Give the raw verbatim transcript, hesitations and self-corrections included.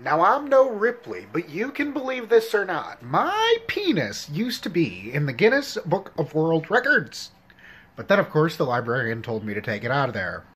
Now, I'm no Ripley, but you can believe this or not. My penis used to be in the Guinness Book of World Records. But then, of course, the librarian told me to take it out of there.